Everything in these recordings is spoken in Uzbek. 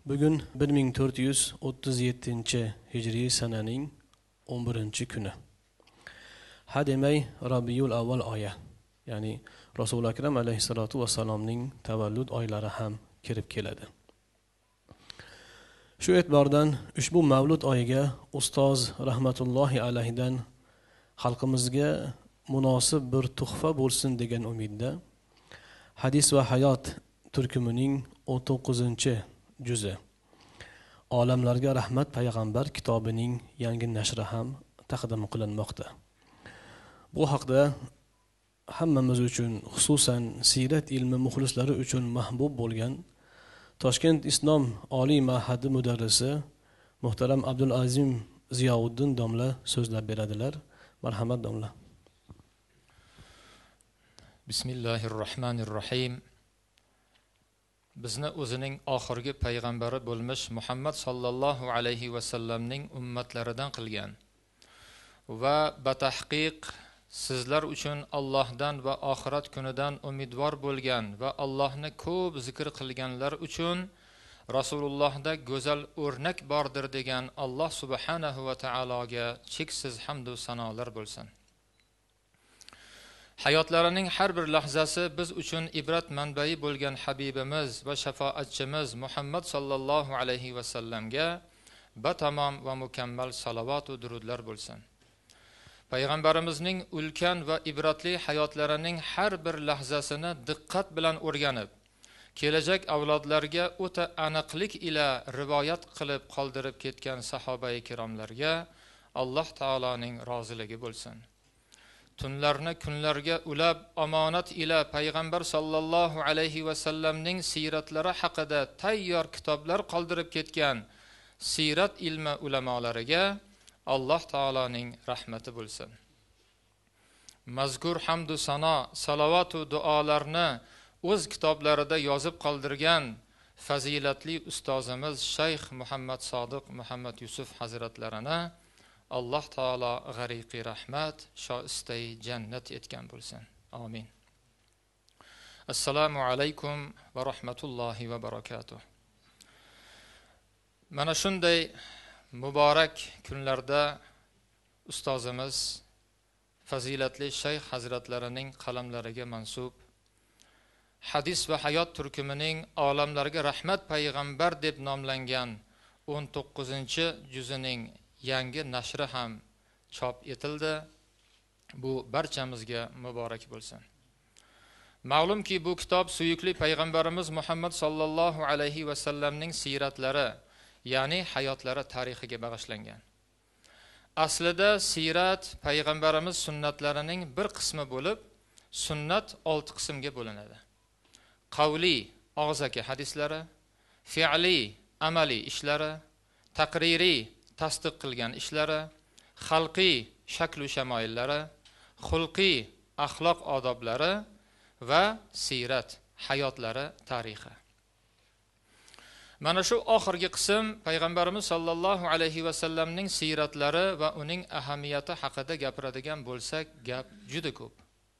Bugun 1437 sananing 11-kuni. Hademay Rabiul Avval oyi, ya'ni Rasul akram alayhisolatu vassalomning tavallud oylari ham kirib keladi. Shu e'tibordan ushbu mavlud oyiga ustoz rahmatullohi alayhidan xalqimizga munosib bir tuhfa bo'lsin degan umidda Hadis va hayot turkumining 19-juzi Olamlarga rahmat payg'ambar kitobining yangi nashri ham taqdim qilinmoqda. Bu haqda hammamiz uchun, xususan siyrat ilmi muxlislari uchun mahbub bo'lgan Toshkent Islom oliy ma'hadi mudarrisi muhtaram Abdul Azim Ziyovuddin domla so'zlab beradilar. Marhamat domla. Bismillahirrohmanirrohim. Bizni o'zining oxirgi payg'ambari bo'lmish Muhammad sallallohu alayhi va sallamning ummatlaridan qilgan va batahqiq sizlar uchun Allohdan va oxirat kunidan umidvor bo'lgan va Allohni ko'p zikr qilganlar uchun Rasulullohda go'zal o'rnak bordir degan Alloh subhanahu va taologa cheksiz hamd va sanolar bo'lsin. Hayotlarining har bir lahzasi biz uchun ibrat manbai bo'lgan Habibimiz va shafoatchimiz Muhammad sallallohu alayhi va sallamga batamom va mukammal salovat va durudlar bo'lsin. Payg'ambarimizning ulkan va ibratli hayotlarining har bir lahzasini diqqat bilan o'rganib, kelajak avlodlarga o'ta aniqlik ila rivoyat qilib qoldirib ketgan sahoba-i kiromlarga Alloh taoloning roziligi bo'lsin. Tunlarni kunlarga ulab omonat ila payg'ambar sallallohu alayhi va sallamning siratlari haqida tayyor kitoblar qoldirib ketgan sirat ilmi ulamolariga Alloh taoloning rahmati bo'lsin. Mazkur hamdu sano, salovat va duolarni o'z kitoblarida yozib qoldirgan fazilatli ustozimiz Shayx Muhammad Sodiq Muhammad Yusuf hazratlarini Alloh taolo g'ariqi rahmat, shoistai jannat etgan bo'lsin. Amin. Assalomu alaykum va rahmatullohi va barakatuh. Mana shunday muborak kunlarda ustozimiz fazilatli Shayx hazratlarining qalamlariga mansub Hadis va hayot turkumining olamlarga rahmat payg'ambar deb nomlangan 19-juzining yangi nashri ham chop etildi. Bu barchamizga muborak bo'lsin. Ma'lumki bu kitob suyukli payg'ambarimiz Muhammad sallallohu alayhi va sallamning siratlari, ya'ni hayotlari tarixiga bag'ishlangan. Aslida sirat payg'ambarimiz sunnatlarining bir qismi bo'lib, sunnat 6 qismga bo'linadi. Qavli, og'zaki hadislari, fi'li, amali ishlari, taqririy, tasdiq qilgan ishlari, xalqiy, shaklu shamoillari, xulqiy, axloq odoblari va sirat, hayotlari tarixi. Mana shu oxirgi qism payg'ambarimiz sallallohu alayhi va sallamning siratlari va uning ahamiyati haqida gapiradigan bo'lsak, gap juda ko'p.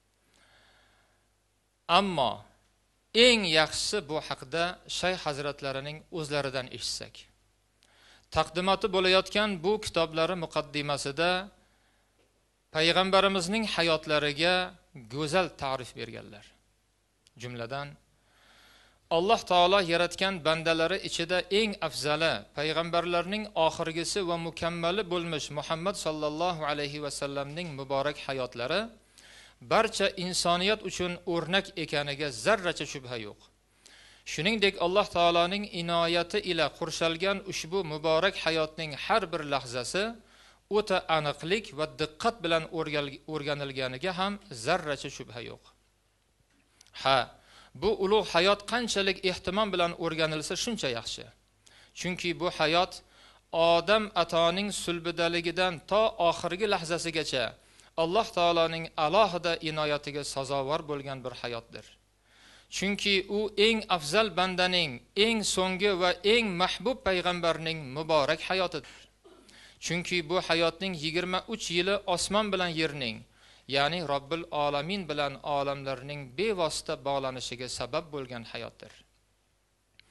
Ammo eng yaxshisi bu haqida Shayx hazratlarining o'zlaridan eshitsak. Taqdimoti bo'layotgan bu kitoblari muqaddimasida payg'ambarimizning hayotlariga go'zal ta'rif berganlar. Jumladan Alloh taolo yaratgan bandalari ichida eng afzali, payg'ambarlarning oxirgisi va mukammali bo'lmish Muhammad sallallohu alayhi va sallamning muborak hayotlari barcha insoniyat uchun o'rnak ekaniga zarracha shubha yo'q. Shuningdek Alloh taoloning inoyati ila qurshalgan ushbu muborak hayotning har bir lahzasi o'ta aniqlik va diqqat bilan o'rganilganiga ham zarracha shubha yo'q. Bu ulug' hayot qanchalik ehtimom bilan o'rganilsa shuncha yaxshi. Chunki bu hayot Odam atoning sulbidaligidan to oxirgi lahzasigacha Alloh taoloning alohida inoyatiga sazovor bo'lgan bir hayotdir. Chunki u eng afzal bandaning, eng so'nggi va eng mahbub payg'ambarning muborak hayotidir. Chunki bu hayotning 23 yili osmon bilan yerning, ya'ni Robbil Alamin bilan olamlarning bevosita bog'lanishiga sabab bo'lgan hayotdir.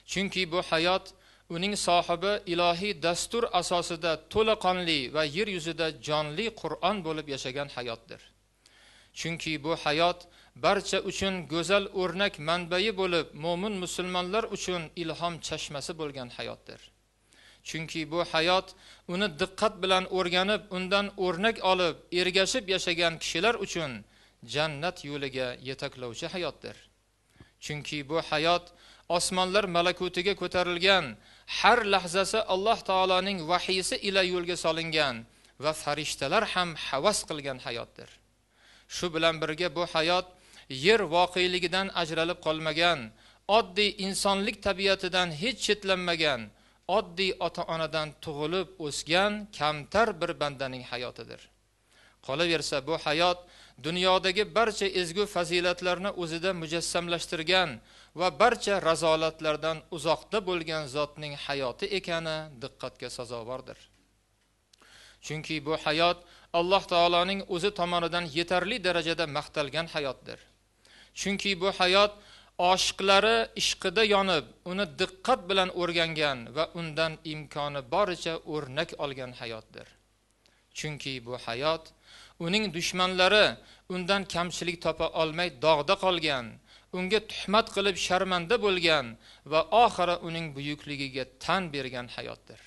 Chunki bu hayot uning sohibi ilohiy dastur asosida to'laqonli va yer yuzida jonli Qur'on bo'lib yashagan hayotdir. Chunki bu hayot barcha uchun go'zal o'rnak manbai bo'lib, mo'min musulmonlar uchun ilhom chashmasi bo'lgan hayotdir. Chunki bu hayot uni diqqat bilan o'rganib, undan o'rnak olib, ergashib yashagan kishilar uchun jannat yo'liga yetaklovchi hayotdir. Chunki bu hayot osmonlar malakutiga ko'tarilgan, har lahzasi Alloh taolaning vahiysi ila yo'lga solingan va farishtalar ham havas qilgan hayotdir. Shu bilan birga bu hayot yer voqeligidan ajralib qolmagan, oddiy insonlik tabiatidan hech chetlanmagan, oddiy ota-onadan tug'ilib o'sgan kamtar bir bandaning hayotidir. Qolaversa bu hayot dunyodagi barcha ezgu fazilatlarni o'zida mujassamlashtirgan va barcha razolatlardan uzoqda bo'lgan zotning hayoti ekani diqqatga sazovordir. Chunki bu hayot Alloh taoloning o'zi tomonidan yetarli darajada maqtalgan hayotdir. Chunki bu hayot oshiqlari ishqida yonib, uni diqqat bilan o'rgangan va undan imkoni boricha o'rnak olgan hayotdir. Chunki bu hayot uning dushmanlari undan kamchilik topa olmay dog'da qolgan, unga tuhmat qilib sharmanda bo'lgan va oxiri uning buyukligiga tan bergan hayotdir.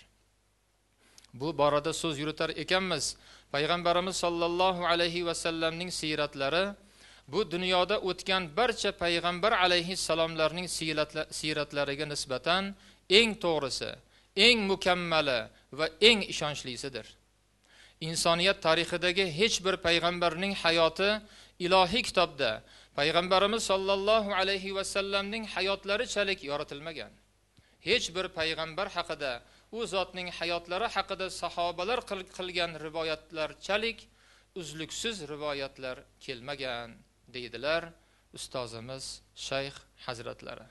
Bu borada so'z yuritar ekanmiz, payg'ambarimiz sollallohu alayhi va sallamning siratlari bu dunyoda o'tgan barcha payg'ambar alayhissalomlarning siratlariga nisbatan eng to'g'risi, eng mukammali va eng ishonchlisidir. Insoniyat tarixidagi hech bir payg'ambarning hayoti ilohiy kitobda payg'ambarimiz sollallohu alayhi va sallamning hayotlarichalik yoritilmagan. Hech bir payg'ambar haqida, u zotning hayotlari haqida sahobalar qilgan rivoyatlarchalik uzluksiz rivoyatlar kelmagan, deydilar ustozimiz Shayx hazratlari.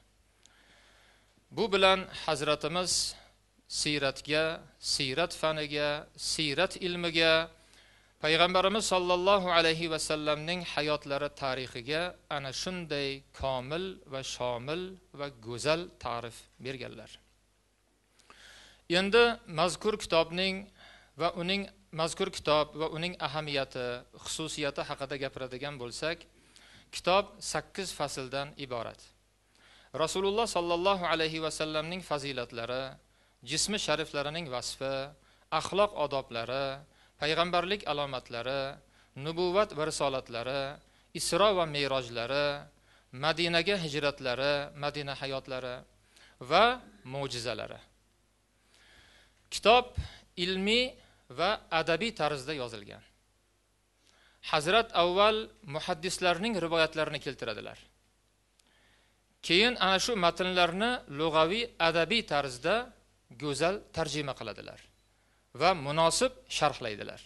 Bu bilan hazratimiz siratga, sirat faniga, sirat ilmiga, payg'ambarimiz sollallohu alayhi va sallamning hayotlari tarixiga ana shunday komil va shomil va go'zal ta'rif berganlar. Endi mazkur kitob va uning ahamiyati, xususiyati haqida gapiradigan bo'lsak, kitob 8 fasldan iborat. Rasululloh sallallohu alayhi va sallamning fazilatlari, jismi shariflarining vasfi, axloq odoblari, payg'ambarlik alomatlari, nubuvvat va risolatlari, Isro va Me'rojlari, Madinaga hijratlari, Madina hayotlari va mo'jizalari. Kitob ilmiy va adabiy tarzda yozilgan. Hazrat avval muhaddislarning rivoyatlarini keltiradilar. Keyin ana shu matnlarni lug'aviy adabiy tarzda go'zal tarjima qiladilar va munosib sharhlaydilar.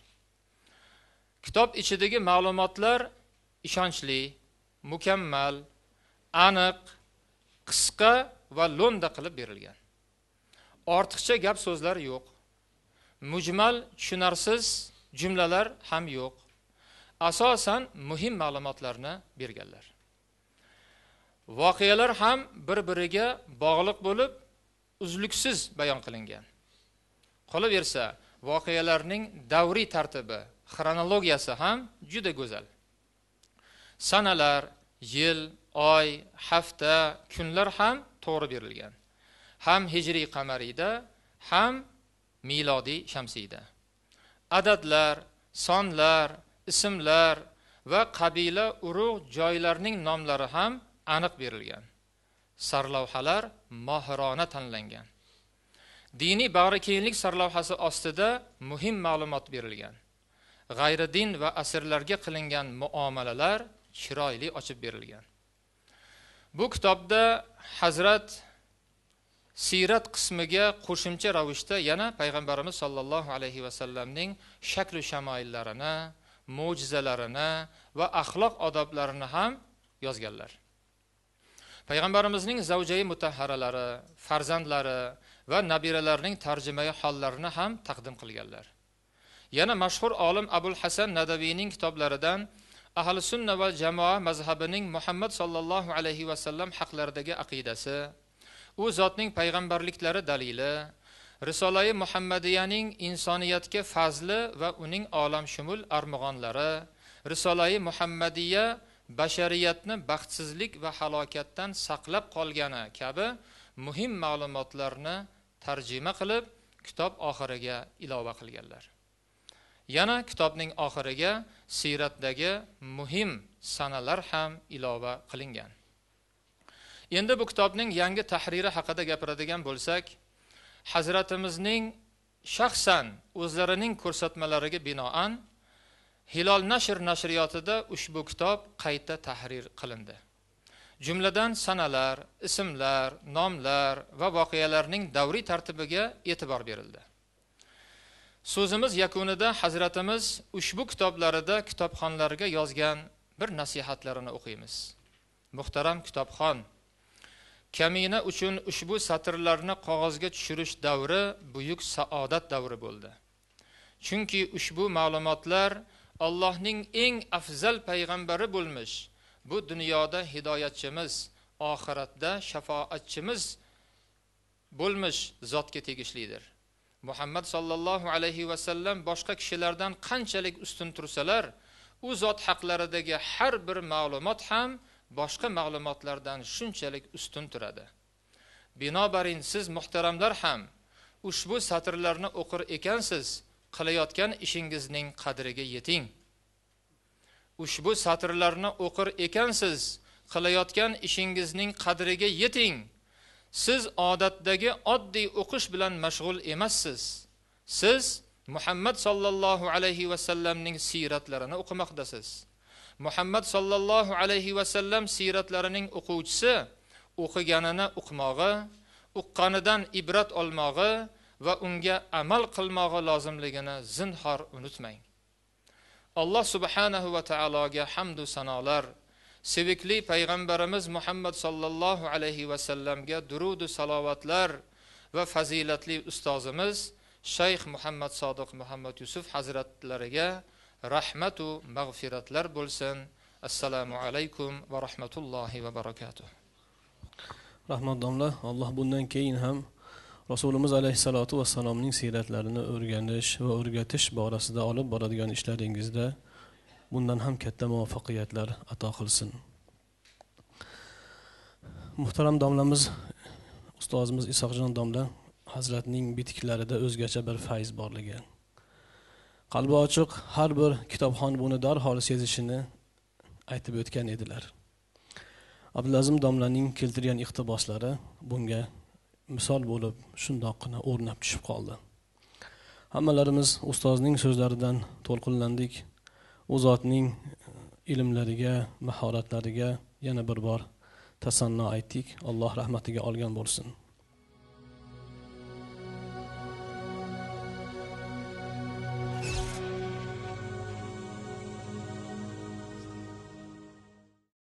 Kitob ichidagi ma'lumotlar ishonchli, mukammal, aniq, qisqa va lo'nda qilib berilgan. Ortiqcha gap so'zlar yo'q. Mujmal, tushunarsiz jumlalar ham yo'q. Asosan muhim ma'lumotlarni berganlar. Voqealar ham bir-biriga bog'liq bo'lib, uzluksiz bayon qilingan. Qolaversa, voqealarning davriy tartibi, xronologiyasi ham juda go'zal. Sanalar, yil, oy, hafta, kunlar ham to'g'ri berilgan. Ham hijriy qamariyda, ham milodiy shamsiyda. Adadlar, sonlar, ismlar va qabila, urug' joylarning nomlari ham aniq berilgan. Sarlavhalar mohirona tanlangan. Diniy bag'rikenglik sarlavhasi ostida muhim ma'lumot berilgan. G'ayridin va asrlarga qilingan muomalalar chiroyli ochib berilgan. Bu kitobda Hazrat sirat qismiga qo'shimcha ravishda yana payg'ambarimiz sollallohu alayhi va sallamning shakl va shamoillarini, mo'jizalarini va axloq odoblarini ham yozganlar. Payg'ambarimizning zavjai mutahharalari, farzandlari va nabiralarining tarjimai hollarini ham taqdim qilganlar. Yana mashhur olim Abul Hasan Nadaviyning kitoblaridan Ahli sunna va jamoa mazhabining Muhammad sallallohu alayhi va sallam haqlaridagi aqidasi, u zotning payg'ambarliklari dalili, Risolai Muhammadiyaning insoniyatga fazli va uning olamshumul armog'onlari, Risolai Muhammadiya bashariyatni baxtsizlik va halokatdan saqlab qolgani kabi muhim ma'lumotlarni tarjima qilib kitob oxiriga ilova qilganlar. Yana kitobning oxiriga siyratdagi muhim sanalar ham ilova qilingan. Endi bu kitobning yangi tahriri haqida gapiradigan bo'lsak, Hazratimizning shaxsan o'zlarining ko'rsatmalariga binoan Hilol nashr nashriyotida ushbu kitob qayta tahrir qilindi. Jumladan sanalar, ismlar, nomlar va voqealarning davriy tartibiga e'tibor berildi. So'zimiz yakunida Hazratimiz ushbu kitoblarida kitobxonlarga yozgan bir nasihatlarini o'qiymiz. Muhtaram kitobxon, kamina uchun ushbu satrlarni qog'ozga tushirish davri buyuk saodat davri bo'ldi. Chunki ushbu ma'lumotlar Allohning eng afzal payg'ambari bo'lmish, bu dunyoda hidoyatchimiz, oxiratda shafoatchimiz bo'lmish zotga tegishlidir. Muhammad sallallohu alayhi va sallam boshqa kishilardan qanchalik ustun tursalar, u zot haqlaridagi har bir ma'lumot ham boshqa ma'lumotlardan shunchalik ustun turadi. Binobarin siz muhtaramlar ham ushbu satrlarni o'qir ekansiz, qilayotgan ishingizning qadriga yeting. Ushbu satrlarni o'qir ekansiz, qilayotgan ishingizning qadriga yeting. Siz odatdagi oddiy o'qish bilan mashg'ul emassiz. Siz Muhammad sallallohu alayhi va sallamning siyratlarini o'qimoqdasiz. Muhammad sallallohu alayhi va sallam siyratlarining o'quvchisi o'qiganini o'qmog'i, uqqanidan ibrat olmog'i va unga amal qilmog'i lozimligini zinhor unutmang. Alloh subhanahu va taologa hamd va sanolar, sevikli payg'ambarimiz Muhammad sallallohu alayhi va sallamga durud va salovatlar va fazilatli ustozimiz Shayx Muhammad Sodiq Muhammad Yusuf hazratlariga rahmat va mag'firatlar bo'lsin. Assalomu alaykum va rahmatullohi va barakatuh. Rahmat domla, Alloh bundan keyin ham Rasulimiz alayhissalatu vassalomning siyratlarini o'rganish va o'rgatish borasida olib boradigan ishlaringizda bundan ham katta muvaffaqiyatlar ato qilsin. Muhtaram domlamiz, ustozimiz Isoqjon domla hazratning bitiklarida o'zgacha bir fayz borligi. Qalbi ochiq har bir kitobxon buni darhol sezishini aytib o'tgan edilar. Abdulazim domlaning keltirgan iqtiboslari bunga misol bo'lib shundoqqina o'rnab tushib qoldi. Hammalarimiz ustozning so'zlaridan to'lqinlandik. U zotning ilmlariga, mahoratlariga yana bir bor tasanno aytdik. Alloh rahmatiga olgan bo'lsin.